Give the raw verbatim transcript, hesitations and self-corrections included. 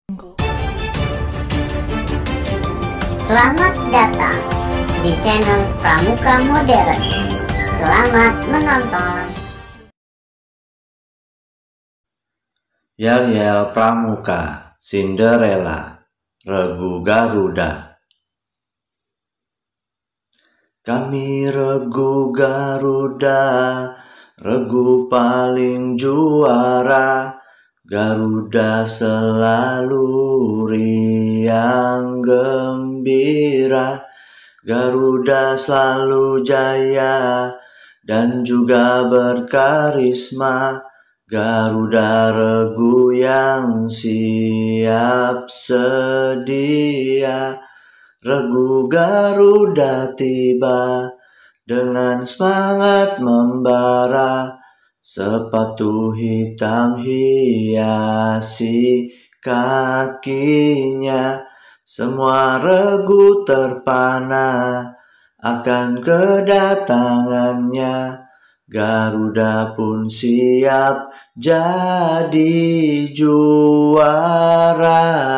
Selamat datang di channel Pramuka Modern. Selamat menonton. Yel-yel Pramuka, Cinderella, Regu Garuda. Kami Regu Garuda, regu paling juara. Garuda selalu riang gembira. Garuda selalu jaya dan juga berkarisma. Garuda regu yang siap sedia. Regu Garuda tiba dengan semangat membara. Sepatu hitam hiasi kakinya. Semua regu terpana akan kedatangannya. Garuda pun siap jadi juara.